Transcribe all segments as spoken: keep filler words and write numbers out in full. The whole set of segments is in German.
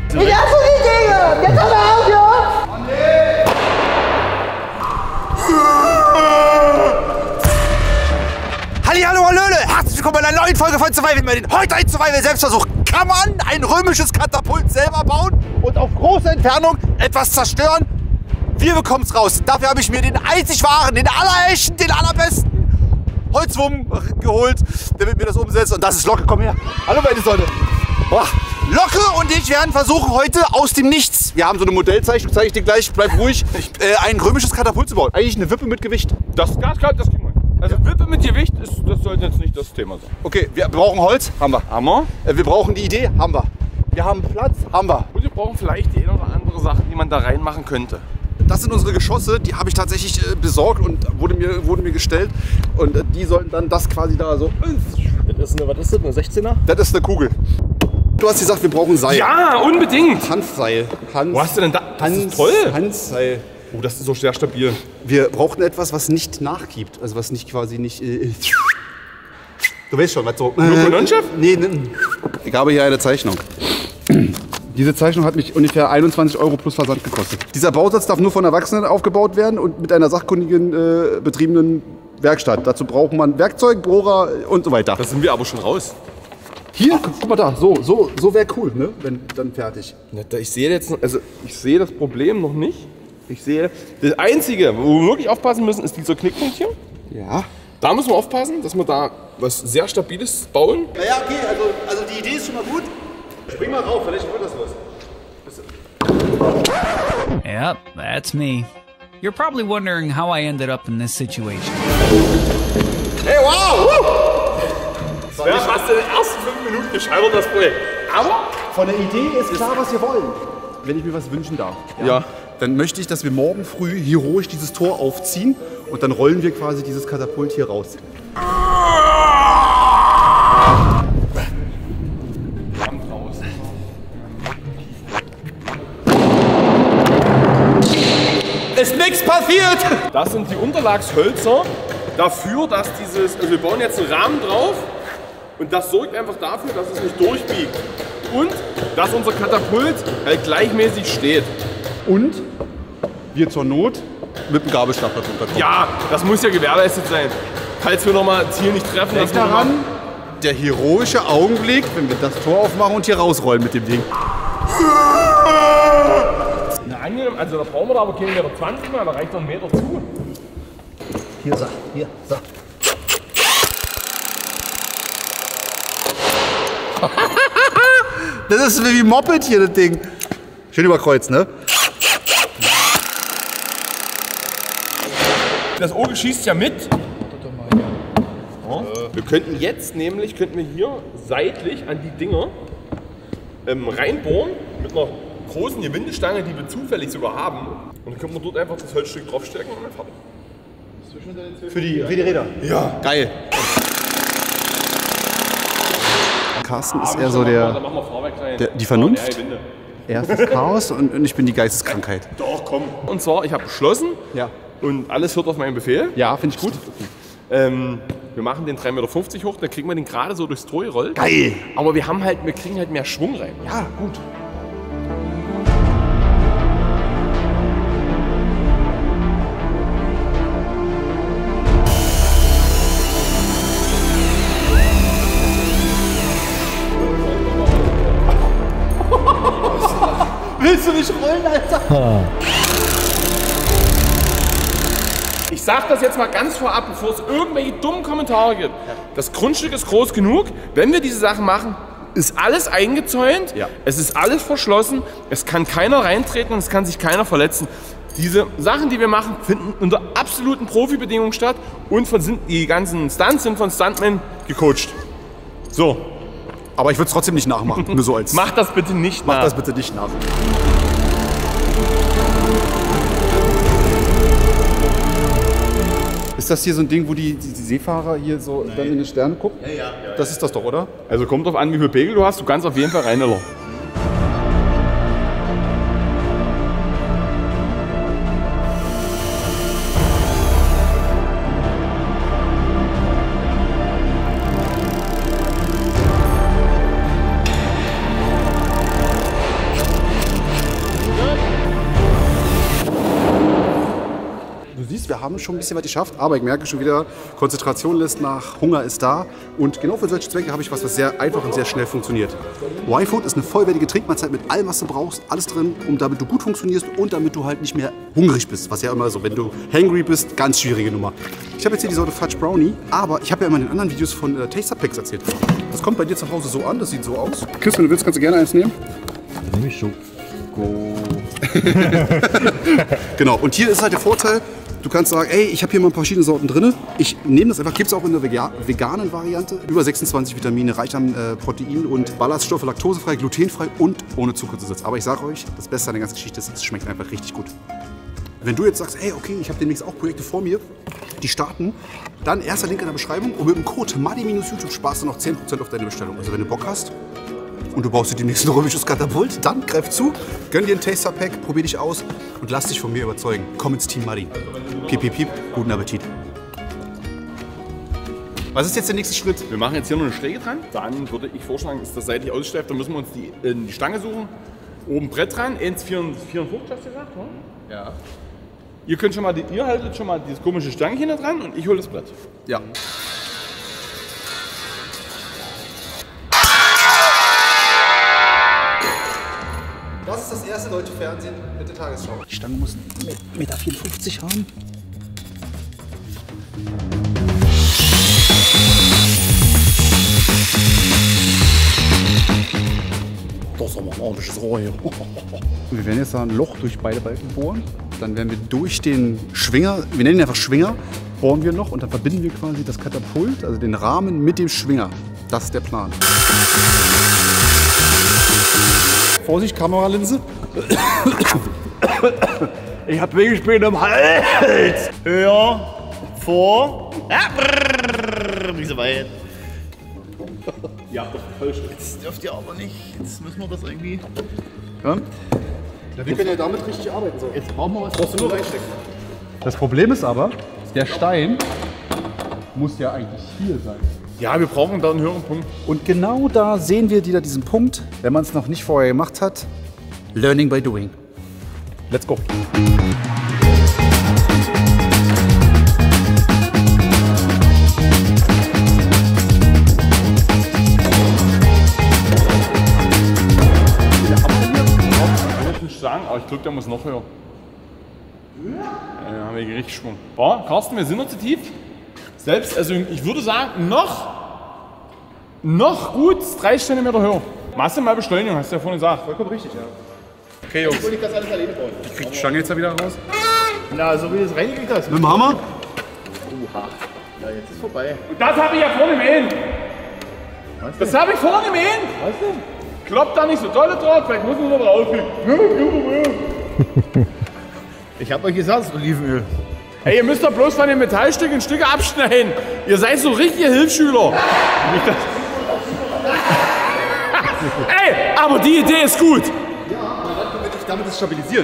Ich hab so die Dinge! Jetzt hör mal auf, ja! Hallihallo, Hallöle! Herzlich willkommen bei einer neuen Folge von Survival Merlin. Heute ein Survival-Selbstversuch. Kann man ein römisches Katapult selber bauen und auf große Entfernung etwas zerstören? Wir bekommen es raus. Dafür habe ich mir den einzig wahren, den allerechten, den allerbesten Holzwurm geholt, der mit mir das umsetzt. Und das ist Locke. Komm her. Hallo, meine Sonne. Boah. Locke und ich werden versuchen, heute aus dem Nichts, wir haben so eine Modellzeichnung, zeige ich dir gleich, bleib ruhig, äh, ein römisches Katapult zu bauen. Eigentlich eine Wippe mit Gewicht. Das, das, das kriegen wir. Also Wippe mit Gewicht, ist, das sollte jetzt nicht das Thema sein. Okay, wir brauchen Holz, haben wir. Hammer. Äh, wir brauchen die Idee, haben wir. Wir haben Platz, haben wir. Und wir brauchen vielleicht die eine oder andere Sache, die man da reinmachen könnte. Das sind unsere Geschosse, die habe ich tatsächlich äh, besorgt und wurde mir, wurden mir gestellt. Und äh, die sollten dann das quasi da so... Das ist eine, was ist das, eine sechzehner? Das ist eine Kugel. Du hast gesagt, wir brauchen Seil. Ja, unbedingt. Hanfseil. Hans, Wo hast du denn da? Das Hans, ist toll. Hanfseil. Oh, das ist so sehr stabil. Wir brauchen etwas, was nicht nachgibt. Also was nicht quasi nicht... Äh, du weißt schon, was so... Loco-Non-Chef? Nee, nee. Ich habe hier eine Zeichnung. Diese Zeichnung hat mich ungefähr einundzwanzig Euro plus Versand gekostet. Dieser Bausatz darf nur von Erwachsenen aufgebaut werden und mit einer sachkundigen, äh, betriebenen Werkstatt. Dazu braucht man Werkzeug, Bohrer und so weiter. Da sind wir aber schon raus. Hier, guck mal da, so, so, so wäre cool, ne? Wenn dann fertig. Ich sehe jetzt, noch, also ich sehe das Problem noch nicht. Ich sehe, das Einzige, wo wir wirklich aufpassen müssen, ist dieser Knickpunkt hier. Ja. Da müssen wir aufpassen, dass wir da was sehr Stabiles bauen. Naja, okay, also, also die Idee ist schon mal gut. Spring mal rauf, vielleicht wird das was. Yep, that's me. You're probably wondering how I ended up in this situation. Hey, wow! Das wäre fast in den ersten fünf Minuten gescheitert, das Projekt. Aber von der Idee ist klar, was wir wollen. Wenn ich mir was wünschen darf, ja, ja. dann möchte ich, dass wir morgen früh heroisch dieses Tor aufziehen und dann rollen wir quasi dieses Katapult hier raus. Ist nichts passiert! Das sind die Unterlagshölzer dafür, dass dieses, also wir bauen jetzt einen Rahmen drauf und das sorgt einfach dafür, dass es nicht durchbiegt und dass unser Katapult halt gleichmäßig steht. Und wir zur Not mit dem Gabelstapler drunter kommen. Ja, das muss ja gewährleistet sein. Falls wir nochmal Ziel nicht treffen, Denk daran, der heroische Augenblick, wenn wir das Tor aufmachen und hier rausrollen mit dem Ding. Na, angenehm, also da brauchen wir da aber keinen Meter zwanzig mehr, da reicht noch ein Meter zu. Hier, so, hier, so. Das ist wie Moped hier, das Ding. Schön überkreuzt, ne? Das Auge schießt ja mit. Ja. Wir könnten jetzt nämlich, könnten wir hier seitlich an die Dinger ähm, reinbohren mit einer großen Gewindestange, die wir zufällig sogar haben. Und dann können wir dort einfach das Holzstück draufstecken und dann fertig. Für die, für die Räder? Ja. Geil. Carsten ist Ah, eher so da der, machen wir Fahrwerk rein. der die Vernunft. Ja, Er ist das Chaos und, und ich bin die Geisteskrankheit. Doch, komm. Und zwar, ich habe beschlossen Ja. und alles hört auf meinen Befehl. Ja, finde ich gut. Ähm, wir machen den drei Meter fünfzig hoch, dann kriegen wir den gerade so durchs Tor gerollt. Geil. Aber wir haben halt, wir kriegen halt mehr Schwung rein. Ja, gut. Willst du nicht rollen, Alter? Ich sag das jetzt mal ganz vorab, bevor es irgendwelche dummen Kommentare gibt. Das Grundstück ist groß genug, wenn wir diese Sachen machen, ist alles eingezäunt, Ja. es ist alles verschlossen, es kann keiner reintreten und es kann sich keiner verletzen. Diese Sachen, die wir machen, finden unter absoluten Profibedingungen statt und von, sind, die ganzen Stunts sind von Stuntmen gecoacht. So, Aber ich würde es trotzdem nicht nachmachen. Nur so als. mach das bitte nicht Mach nach. das bitte nicht nach. Ist das hier so ein Ding, wo die, die, die Seefahrer hier so dann in den Sterne gucken? Ja, ja. Das ist das doch, oder? Also kommt drauf an, wie viel Pegel du hast, du kannst auf jeden Fall reinlern. siehst, wir haben schon ein bisschen was geschafft, aber ich merke schon wieder, Konzentration lässt nach, Hunger ist da. Und genau für solche Zwecke habe ich was, was sehr einfach und sehr schnell funktioniert. Y-Food ist eine vollwertige Trinkmahlzeit mit allem, was du brauchst, alles drin, um damit du gut funktionierst und damit du halt nicht mehr hungrig bist. Was ja immer so, wenn du hangry bist, ganz schwierige Nummer. Ich habe jetzt hier die Sorte Fudge Brownie, aber ich habe ja immer in den anderen Videos von äh, Taster Packs erzählt. Das kommt bei dir zu Hause so an, das sieht so aus. Chris, wenn du willst, kannst du gerne eins nehmen. Nehme ich so. Genau, und hier ist halt der Vorteil, du kannst sagen, ey, ich habe hier mal verschiedene Sorten drin. Ich nehme das einfach, gibt es auch in der vega veganen Variante. Über sechsundzwanzig Vitamine, reich an äh, Protein und Ballaststoffe, laktosefrei, glutenfrei und ohne Zuckerzusatz. Aber ich sage euch, das Beste an der ganzen Geschichte ist, es schmeckt einfach richtig gut. Wenn du jetzt sagst, ey, okay, ich habe demnächst auch Projekte vor mir, die starten, dann erster Link in der Beschreibung und mit dem Code Muddy-YouTube sparst du noch zehn Prozent auf deine Bestellung. Also wenn du Bock hast und du baust dir demnächst ein römisches Katapult, dann greif zu, gönn dir ein Taster Pack, probier dich aus und lass dich von mir überzeugen. Komm ins Team Muddy. Piep, piep, piep, guten Appetit. Was ist jetzt der nächste Schritt? Wir machen jetzt hier noch eine Schräge dran. Dann würde ich vorschlagen, ist das seitlich aussteift, dann müssen wir uns die, äh, die Stange suchen. Oben Brett dran, eins vierundfünfzig hast du gesagt, oder? Ja. Ihr könnt schon mal, die, ihr haltet schon mal dieses komische Stange da dran und ich hole das Brett. Ja. Das ist das erste deutsche Fernsehen mit der Tagesschau. Die Stange muss eins Komma vierundfünfzig Meter haben. Das ist aber ein ordentliches Rohr hier. Wir werden jetzt da ein Loch durch beide Balken bohren. Dann werden wir durch den Schwinger, wir nennen ihn einfach Schwinger, bohren wir noch und dann verbinden wir quasi das Katapult, also den Rahmen mit dem Schwinger. Das ist der Plan. Vorsicht, Kameralinse. Ich hab Wegespät im Hals. Höher, vor. Ja, brrr, nicht so weit. Ja, das voll schön. Jetzt dürft ihr aber nicht. Jetzt müssen wir das irgendwie. Ja? Ja, wir können ja damit richtig arbeiten. So. Jetzt brauchen wir was. Brauchst du nur reinstecken. Das Problem ist aber, der Stein muss ja eigentlich hier sein. Ja, wir brauchen da einen höheren Punkt. Und genau da sehen wir wieder diesen Punkt, wenn man es noch nicht vorher gemacht hat. Learning by doing. Let's go. Sagen, aber ich glaube, der muss noch höher. Ja, dann haben wir richtig Schwung. Boah, Carsten, wir sind noch zu tief. Selbst, also ich würde sagen, noch, noch gut drei Zentimeter höher. Maximale Beschleunigung, hast du ja vorhin gesagt. Vollkommen richtig, ja. Okay, Jungs. Ich will nicht das alles alleine bauen. Ich krieg die Stange jetzt da wieder raus. Na, so wie du es reingekriegt hast. Mit dem Hammer? Uha. Ja, jetzt ist vorbei. Und das habe ich ja vorne im Ehen. Das habe ich vorne im Ehen. Was denn? Kloppt da nicht so dolle drauf, vielleicht muss man noch draufkriegen. Ich hab euch gesagt, es ist Olivenöl. Ey, ihr müsst doch bloß von den Metallstücken Stücke abschneiden. Ihr seid so richtige Hilfsschüler. Ey, aber die Idee ist gut. Ja, aber dann können wir dich damit das stabilisieren.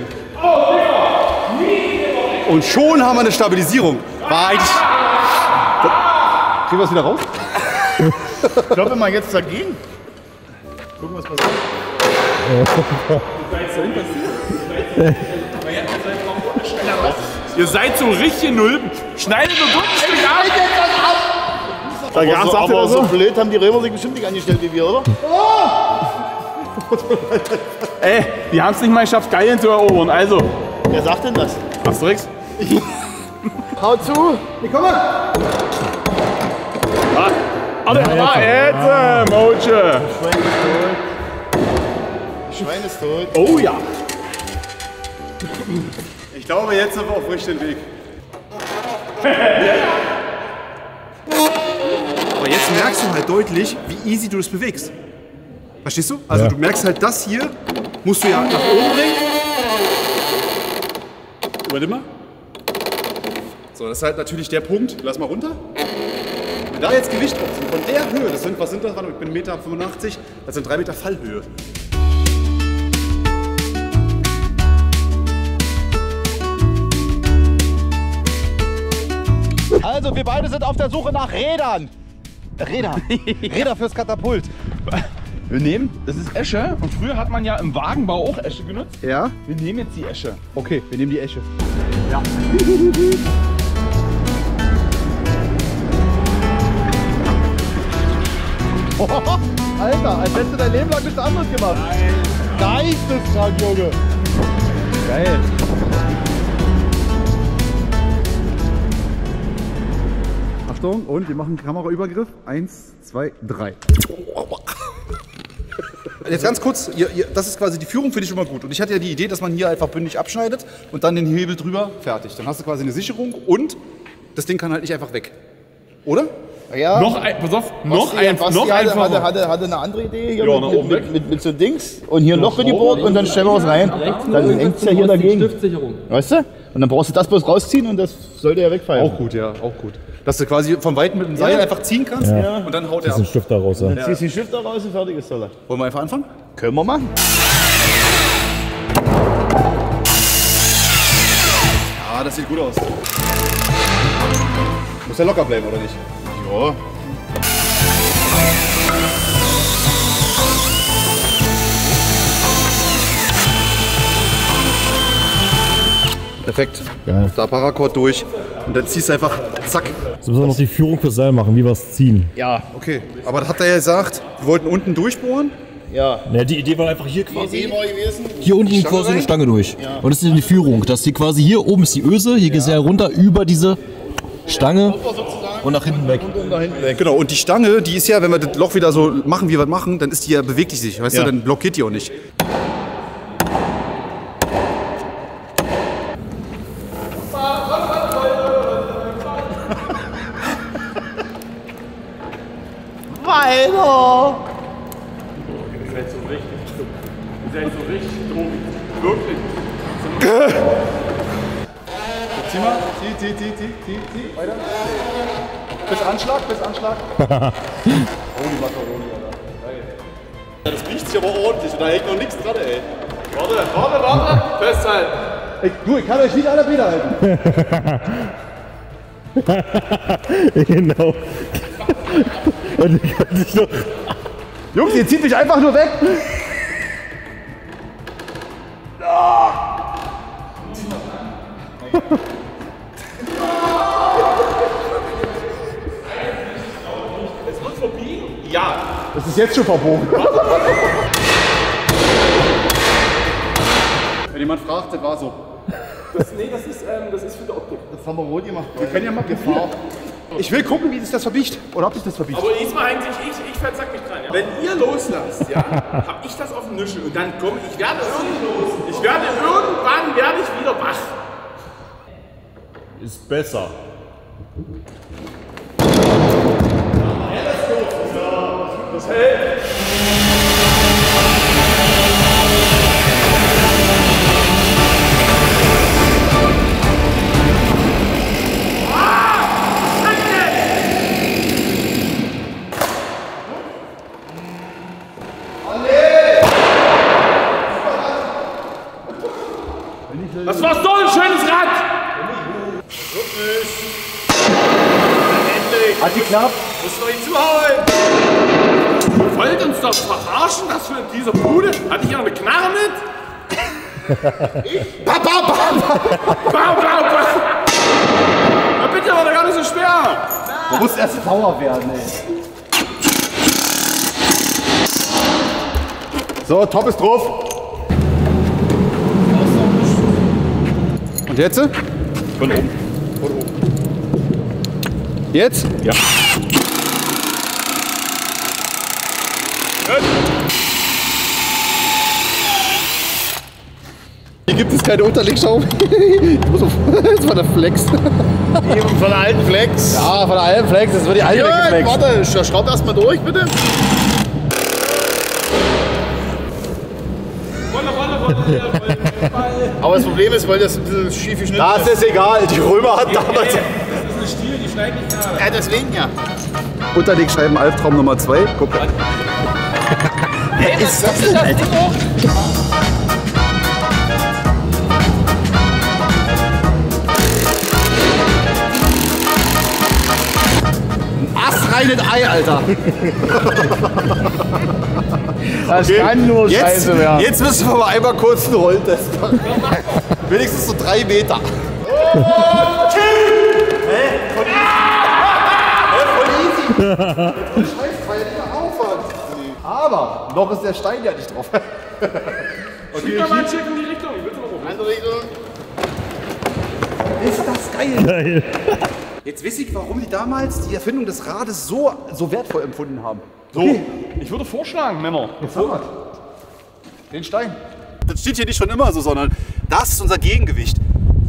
Und schon haben wir eine Stabilisierung. War eigentlich... Kriegen wir es wieder raus? Ich glaube, wenn man jetzt dagegen. Gucken, was passiert. Ihr seid so richtige Nulpen. Schneidet und drückt mich ab. Da aber so, aber so blöd haben die Römer sich bestimmt nicht angestellt wie wir, oder? Ey, die haben es nicht mal geschafft, Gallien zu erobern. Also. Wer sagt denn das? Asterix? Hau zu! Ich komme! Ah, warte, ah, jetzt, äh, Moche. Schwein ist tot. Schwein ist tot. Oh ja. Ich glaube, jetzt sind wir auf dem richtigen Weg. Aber jetzt merkst du halt deutlich, wie easy du das bewegst. Verstehst du? Also ja. Du merkst halt, das hier musst du ja nach oben bringen. Warte mal. So, das ist halt natürlich der Punkt. Lass mal runter. Wenn da jetzt Gewicht drauf sind, von der Höhe, das sind, was sind das? Ich bin eins Komma fünfundachtzig Meter, das sind drei Meter Fallhöhe. Also, wir beide sind auf der Suche nach Rädern. Räder. Räder fürs Katapult. Wir nehmen, das ist Esche und früher hat man ja im Wagenbau auch Esche genutzt. Ja? Wir nehmen jetzt die Esche. Okay, wir nehmen die Esche. Ja. Alter, als hättest du dein Leben lang nichts anderes gemacht. Geisteskrank, Junge. Geil. Achtung, und wir machen Kameraübergriff. Eins, zwei, drei. Jetzt ganz kurz, ihr, ihr, das ist quasi die Führung, finde ich schon mal gut. Und ich hatte ja die Idee, dass man hier einfach bündig abschneidet und dann den Hebel drüber, fertig. Dann hast du quasi eine Sicherung und das Ding kann halt nicht einfach weg. Oder? Ja. Noch ein, pass auf, noch Basti, ein, Basti noch hatte, einfacher. hatte, hatte, hatte eine andere Idee hier Ja, nach mit, oben mit, weg. mit, mit so Dings und hier ein Loch in die Board und dann stellen wir was rein. Dann hängt es ja hier dagegen. Weißt du? Und dann brauchst du das bloß rausziehen und das sollte ja wegfallen. Auch gut, ja, auch gut. Dass du quasi von Weitem mit dem Seil Ja. einfach ziehen kannst Ja. und dann haut er Das ist ab. ein Stift daraus. Ja. Dann ziehst du den Stift da raus und fertig ist der. Wollen wir einfach anfangen? Können wir machen. Ah, das sieht gut aus. Muss ja locker bleiben, oder nicht? Ja. Perfekt. Geil. Da Paracord durch und dann ziehst du einfach zack. Jetzt müssen wir noch die Führung fürs Seil machen, wie wir es ziehen. Ja. Okay, aber das hat er ja gesagt, wir wollten unten durchbohren. Ja. Ja, die Idee war einfach hier Die quasi. Idee war gewesen. Hier unten ging quasi eine Stange durch. Und das ist die Führung, dass die quasi hier oben ist die Öse, hier geht es ja runter über diese Stange und nach hinten weg. Und da hinten weg. Genau, und die Stange, die ist ja, wenn wir das Loch wieder so machen, wie wir es machen, dann ist die ja, bewegt die sich, weißt Ja. du, dann blockiert die auch nicht. Weiter! Ihr seid so richtig dumm. Ihr seid so richtig dumm. Wirklich. Zieh mal, zieh, zieh, zieh, zieh, zieh, zieh, weiter. Bis Anschlag, bis Anschlag. Holy Macaroni, Alter. Ja, das riecht sich aber ordentlich und da hängt noch nichts dran, ey. Warte, warte, warte. Festhalten. Ey, du, ich kann euch nicht alle Bilder halten. Genau. Und ich kann dich noch. Jungs, ihr zieht mich einfach nur weg. Es wird verbiegen? Ja. Das ist jetzt schon verbogen. Wenn jemand fragt, das war so. Das, nee, das ist, ähm, das ist für die Optik. Das haben wir rot gemacht. Wir können ja mal Gefahr. Ich will gucken, wie sich das verbiegt. Oder ob sich das verbiegt. Aber diesmal hängt sich ich, ich verzack mich dran. Ja. Wenn ihr loslasst, ja, hab ich das auf dem Nüschel und dann komme ich, werde irgendwann, ich werde irgendwann, werde ich wieder wach. Ist besser. Das hält. Das war so ein schönes Rad! Hat geklappt? Musst du ihn zuhauen! Ihr wollt uns doch verarschen, dass wir in dieser Bude. Hatte ich ja eine Knarre mit? Papa, Papa! Bau, bau, bau! Na bitte, war doch gar nicht so schwer! Man muss erst Power werden, ey. So, Top ist drauf. Und jetzt? Von oben. Jetzt? Ja. Hier gibt es keine Unterlegschraube. Das war der Flex. Eben von der alten Flex. Ah, von der alten Flex, das wird die alte Ja, weggeflext. warte, sch- schraub erst mal durch, bitte. Aber das Problem ist, weil das ein bisschen schief geschnitten Das ist egal, die Römer hatten damals Das ist eine Stiel, die schneiden nicht gerade. Ja, deswegen ja. Unterlegscheiben Albtraum Nummer zwei. Guck mal. Wer ist das denn, Alter? kleines Ei, Alter. Das kann nur Jetzt, scheiße werden. jetzt müssen wir mal einmal kurz einen Rolltest machen. Wenigstens so drei Meter. Aber noch ist der Stein ja nicht drauf. Okay, mal ein Schiff in die Richtung. Bitte mal rum. Andere Richtung. Ist das geil? Geil. Jetzt weiß ich, warum die damals die Erfindung des Rades so, so wertvoll empfunden haben. So, ich würde vorschlagen, Männer. Bevor den Stein. Das steht hier nicht schon immer so, sondern das ist unser Gegengewicht.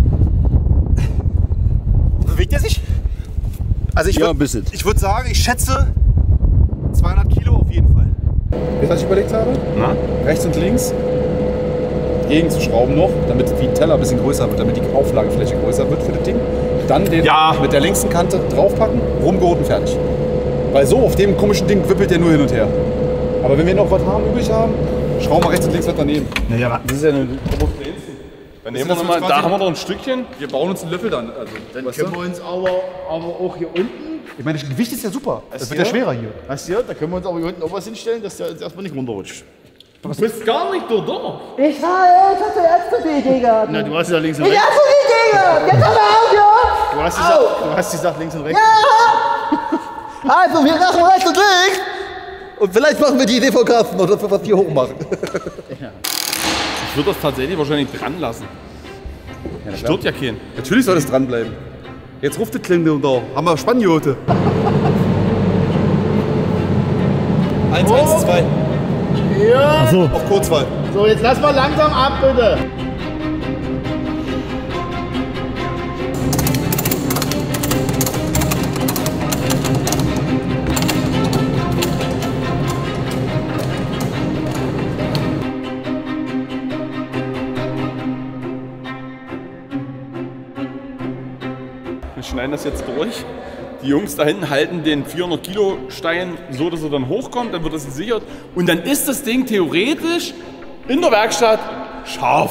Bewegt er sich? Also ich Ja, würd- ein bisschen. ich würde sagen, ich schätze zweihundert Kilo auf jeden Fall. Wisst ihr, was ich überlegt habe? Na? Rechts und links gegenzuschrauben noch, damit die Teller ein bisschen größer wird, damit die Auflagefläche größer wird für das Ding. Dann den Ja. mit der linksten Kante draufpacken, rumgeholt und fertig. Weil so auf dem komischen Ding wippelt der nur hin und her. Aber wenn wir noch was haben, übrig haben, schrauben wir rechts und links was daneben. Naja, das ist ja eine. Dann nehmen wir noch mal, da haben wir noch ein Stückchen. Wir bauen uns einen Löffel dann. Also, Dann weißt können du? wir uns aber, aber auch hier unten. Ich meine, das Gewicht ist ja super. Das Hast wird ja du? schwerer hier. Hast du ja? Da können wir uns aber hier unten auch was hinstellen, dass der jetzt erstmal nicht runterrutscht. Du bist gar nicht da, da. Ich war, ich hatte erst die Idee gehabt. Na, du hast ja links und Ich rechts. hatte die Idee gehabt. Jetzt hör mal auf, ja? Du hast, gesagt, du hast gesagt links und rechts. Also, wir machen rechts und links. Und vielleicht machen wir die Idee von Carsten oder was wir hoch machen. Ich würde das tatsächlich wahrscheinlich dran lassen. Stört ja keinen. Natürlich soll das dranbleiben. Jetzt ruft das Klingel und da haben wir Spanjote. Eins, eins, zwei. Ja. Achso, Auf Kurzwahl. So, jetzt lass mal langsam ab, bitte. Wir schneiden das jetzt durch. Die Jungs da hinten halten den vierhundert Kilo Stein so, dass er dann hochkommt, dann wird das gesichert. Und dann ist das Ding theoretisch in der Werkstatt scharf.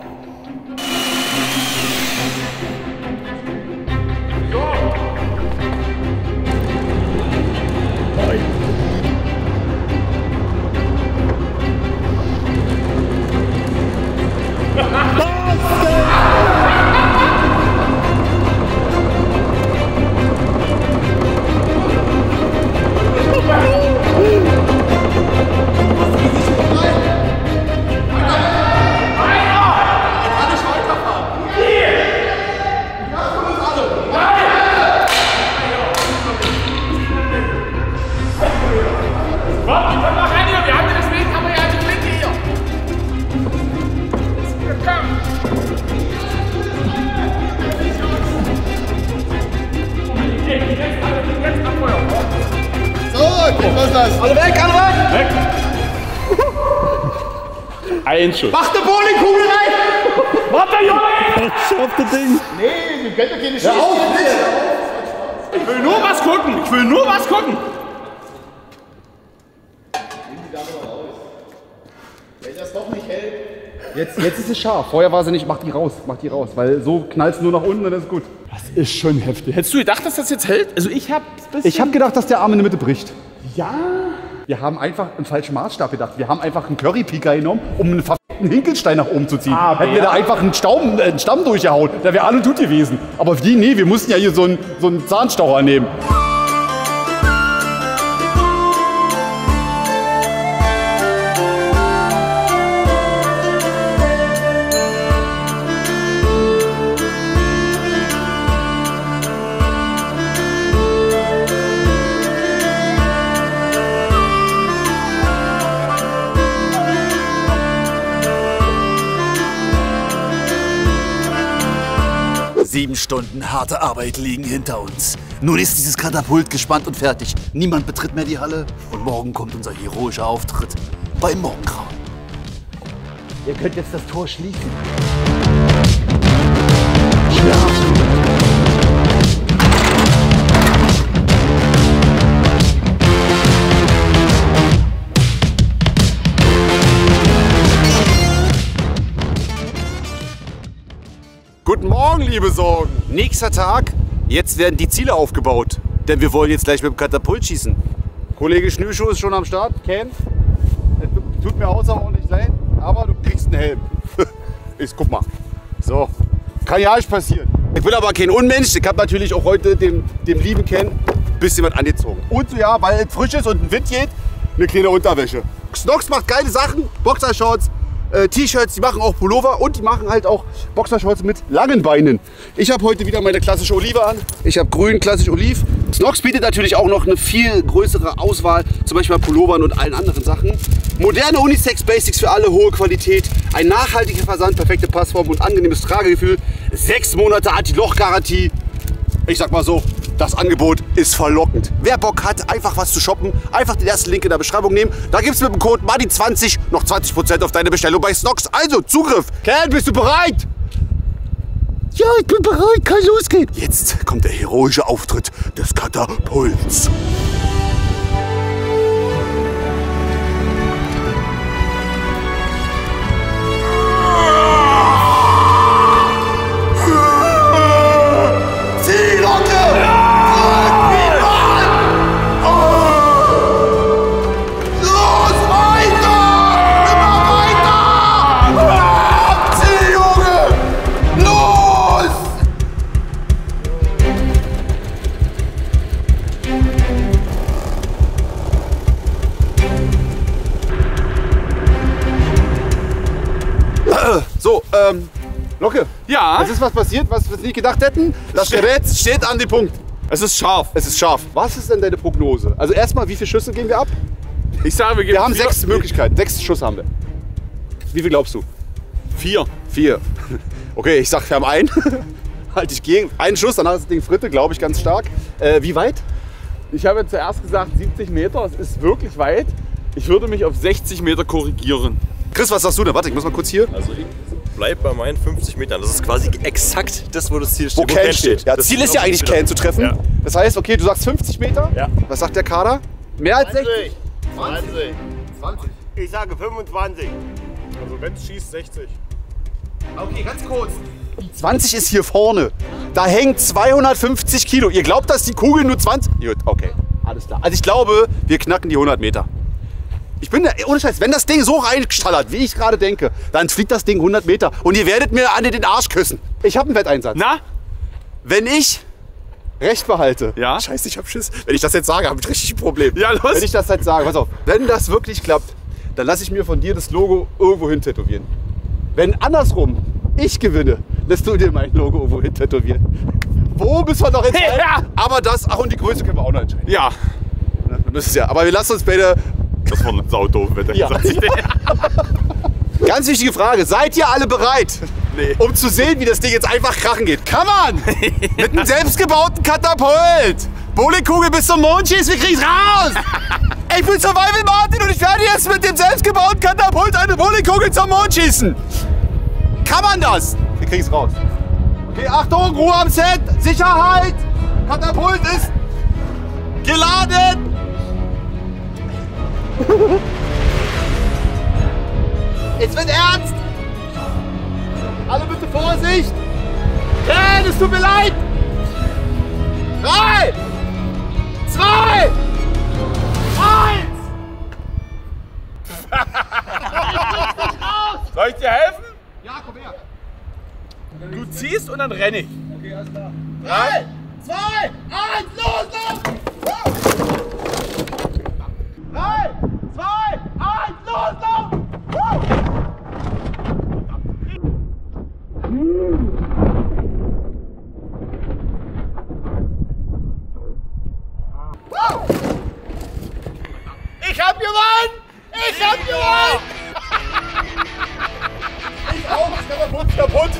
Was ist das? Alle weg, alle weg. Ein Schuss. Mach eine Bowlingkugel rein. Warte, Junge! schafft das Ding. Nee, wir können doch keine Schießen. Ich will nur was gucken. Ich will nur was gucken. Wenn das doch nicht hält. Jetzt, jetzt ist es scharf. Vorher war sie nicht. Mach die raus, mach die raus. Weil so knallst du nur nach unten und dann ist gut. Das ist schon heftig. Hättest du gedacht, dass das jetzt hält? Also ich hab bisschen... Ich habe gedacht, dass der Arm in der Mitte bricht. Ja. Wir haben einfach einen falschen Maßstab gedacht. Wir haben einfach einen Currypiker genommen, um einen verfickten Hinkelstein nach oben zu ziehen. Aber Hätten wir ja. da einfach einen, Staum, äh, einen Stamm durchgehauen, da wäre alle gut gewesen. Aber die, nee, wir mussten ja hier so einen, so einen Zahnstocher nehmen. Sieben Stunden harte Arbeit liegen hinter uns. Nun ist dieses Katapult gespannt und fertig. Niemand betritt mehr die Halle und morgen kommt unser heroischer Auftritt beim Morgengrauen. Ihr könnt jetzt das Tor schließen. Guten Morgen, liebe Sorgen. Nächster Tag. Jetzt werden die Ziele aufgebaut. denn wir wollen jetzt gleich mit dem Katapult schießen. Kollege Schnürschuh ist schon am Start. Ken, tut mir außerordentlich leid, aber du kriegst einen Helm. Ich guck mal. So, kann ja nicht passieren. Ich bin aber kein Unmensch. Ich habe natürlich auch heute dem, dem lieben Ken ein bisschen was angezogen. Und ja, weil es frisch ist und ein Wind geht, eine kleine Unterwäsche. Snox macht geile Sachen, Boxershorts, äh, T-Shirts, die machen auch Pullover und die machen halt auch Boxershorts mit langen Beinen. Ich habe heute wieder meine klassische Olive an. Ich habe grün, klassisch Oliv. Snox bietet natürlich auch noch eine viel größere Auswahl, zum Beispiel bei Pullovern und allen anderen Sachen. Moderne Unisex-Basics für alle, hohe Qualität, ein nachhaltiger Versand, perfekte Passform und angenehmes Tragegefühl. Sechs Monate Anti-Loch-Garantie. Ich sag mal so, das Angebot ist verlockend. Wer Bock hat, einfach was zu shoppen, einfach den ersten Link in der Beschreibung nehmen. Da gibt es mit dem Code Martin zwanzig noch zwanzig Prozent auf deine Bestellung bei Snox. Also, Zugriff! Ken, bist du bereit? Ja, ich bin bereit, kann losgehen. Jetzt kommt der heroische Auftritt des Katapults. So, ähm, Locke. Ja? Es ist was passiert, was wir nicht gedacht hätten. Das Gerät steht an dem Punkt. Es ist scharf. Es ist scharf. Was ist denn deine Prognose? Also erstmal, wie viele Schüsse gehen wir ab? Ich sage, wir, gehen wir haben vier. sechs Möglichkeiten. Sechs Schuss haben wir. Wie viel glaubst du? Vier. Vier. Okay, ich sag, wir haben einen. Halt ich gegen. Einen Schuss, danach ist das Ding Fritte, glaube ich, ganz stark. Äh, wie weit? Ich habe zuerst gesagt siebzig Meter. Es ist wirklich weit. Ich würde mich auf sechzig Meter korrigieren. Chris, was sagst du denn? Warte, ich muss mal kurz hier. Also ich bleib bei meinen fünfzig Metern. Das ist quasi exakt das, wo das Ziel steht. Wo Ken steht. Ja, das Ziel ist ja eigentlich Ken zu treffen. Ja. Das heißt, okay, du sagst fünfzig Meter. Ja. Was sagt der Kader? Mehr als sechzig? zwanzig. zwanzig. Ich sage fünfundzwanzig. Also wenn es schießt, sechzig. Okay, ganz kurz. Die zwanzig ist hier vorne. Da hängt zweihundertfünfzig Kilo. Ihr glaubt, dass die Kugel nur zwanzig... Gut, okay. Alles klar. Also ich glaube, wir knacken die hundert Meter. Ich bin da, ohne Scheiß, wenn das Ding so reinstallert, wie ich gerade denke, dann fliegt das Ding hundert Meter und ihr werdet mir alle den Arsch küssen. Ich habe einen Wetteinsatz. Na? Wenn ich Recht behalte. Ja? Scheiße, ich hab Schiss. Wenn ich das jetzt sage, habe ich richtig ein Problem. Ja, los. Wenn ich das jetzt sage, pass auf, wenn das wirklich klappt, dann lasse ich mir von dir das Logo irgendwo hin tätowieren. Wenn andersrum ich gewinne, lässt du dir mein Logo irgendwo hin tätowieren. Wo müssen wir noch entscheiden? Ja. Aber das, ach und die Größe können wir auch noch entscheiden. Ja. Na, wir müssen es ja. Aber wir lassen uns beide... Das war eine saudoofe Wette. Ja. Ganz wichtige Frage. Seid ihr alle bereit? Nee. Um zu sehen, wie das Ding jetzt einfach krachen geht. Come on! Mit einem selbstgebauten Katapult! Bowlingkugel bis zum Mond schießen, wir kriegen's raus! Ich bin Survival Martin und ich werde jetzt mit dem selbstgebauten Katapult eine Bowlingkugel zum Mond schießen! Kann man das? Wir kriegen's raus. Okay, Achtung, Ruhe am Set, Sicherheit! Katapult ist geladen! Es wird ernst! Alle bitte Vorsicht! Ken, es tut mir leid! Drei! Zwei! Eins! Soll ich dir helfen? Ja, komm her! Du ziehst und dann renne ich. Okay, alles klar. Drei! Zwei! Eins! Los, los! Drei! Zwei! Eins! Los, los! Ich hab gewonnen! Ich hab gewonnen! Ich auch, das Katapult kaputt!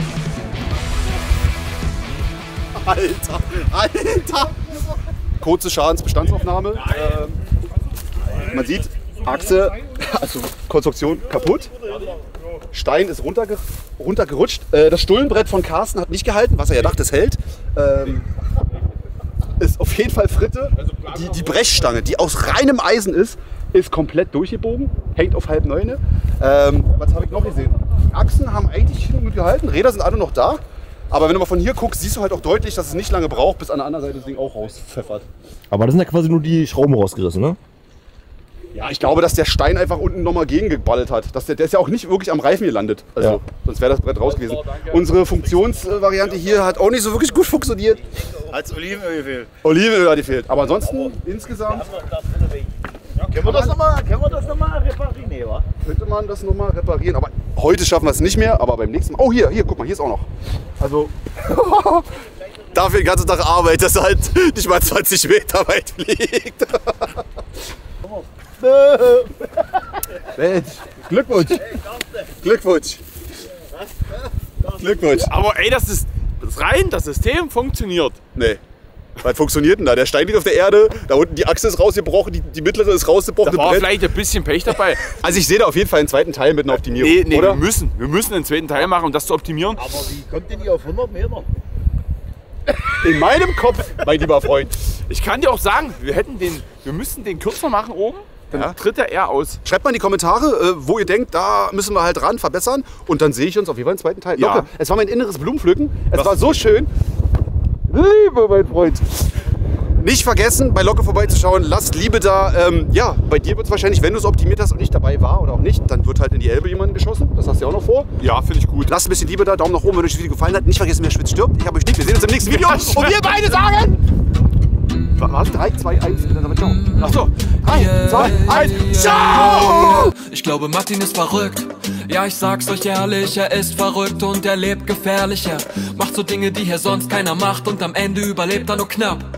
Alter, Alter! Kurze Schadensbestandsaufnahme. Ähm, man sieht, Achse, also Konstruktion kaputt. Stein ist runterge runtergerutscht. Äh, das Stullenbrett von Carsten hat nicht gehalten, was er ja dachte, es hält. Ähm, ist auf jeden Fall Fritte. Die, die Brechstange, die aus reinem Eisen ist, ist komplett durchgebogen, hängt auf halb neune. Ähm, was habe ich noch gesehen? Achsen haben eigentlich gut gehalten, Räder sind alle noch da. Aber wenn du mal von hier guckst, siehst du halt auch deutlich, dass es nicht lange braucht, bis an der anderen Seite das Ding auch rauspfeffert. Aber das sind ja quasi nur die Schrauben rausgerissen, ne? Ja, ich glaube, dass der Stein einfach unten nochmal gegengeballert hat. Dass der, der ist ja auch nicht wirklich am Reifen gelandet. Also, ja. Sonst wäre das Brett raus gewesen. Unsere Funktionsvariante hier hat auch nicht so wirklich gut funktioniert. Als Olivenöl gefehlt. Olivenöl hat gefehlt. Aber ansonsten insgesamt. Können wir das nochmal noch reparieren, nee, wa? Könnte man das nochmal reparieren. Aber heute schaffen wir es nicht mehr, aber beim nächsten Mal. Oh, hier, hier, guck mal, hier ist auch noch. Also. Dafür den ganzen Tag Arbeit, dass er halt nicht mal zwanzig Meter weit fliegt. Mensch, Glückwunsch. Glückwunsch. Glückwunsch. Aber ey, das ist das rein, das System funktioniert. Nee. Was funktioniert denn da? Der Stein liegt auf der Erde, da unten die Achse ist rausgebrochen, die, die mittlere ist rausgebrochen. Da war vielleicht ein bisschen Pech dabei. Also ich sehe da auf jeden Fall einen zweiten Teil mit einer Optimierung, Nee, nee, oder? wir müssen, wir müssen einen zweiten Teil machen, um das zu optimieren. Aber wie kommt denn ihr auf hundert Meter? In meinem Kopf, mein lieber Freund. Ich kann dir auch sagen, wir hätten den, wir müssten den kürzer machen oben, dann Ja. tritt er eher aus. Schreibt mal in die Kommentare, äh, wo ihr denkt, da müssen wir halt ran verbessern. Und dann sehe ich uns auf jeden Fall einen zweiten Teil. Ja. Locke, es war mein inneres Blumenpflücken. Es war so schön. Liebe, mein Freund. Nicht vergessen, bei Locke vorbeizuschauen. Lasst Liebe da. Ähm, ja, bei dir wird es wahrscheinlich, wenn du es optimiert hast und nicht dabei war oder auch nicht, dann wird halt in die Elbe jemand geschossen. Das hast du ja auch noch vor. Ja, finde ich gut. Lasst ein bisschen Liebe da. Daumen nach oben, wenn euch das Video gefallen hat. Nicht vergessen, wer schwitzt, stirbt. Ich habe euch lieb. Wir sehen uns im nächsten Video. Und wir beide sagen... Was? drei, zwei, eins. Dann sagen wir ciao. Achso. drei, zwei, eins. Ciao! Ich glaube, Martin ist verrückt. Ja, ich sag's euch ehrlich, er ist verrückt und er lebt gefährlich. Er macht so Dinge, die hier sonst keiner macht und am Ende überlebt er nur knapp.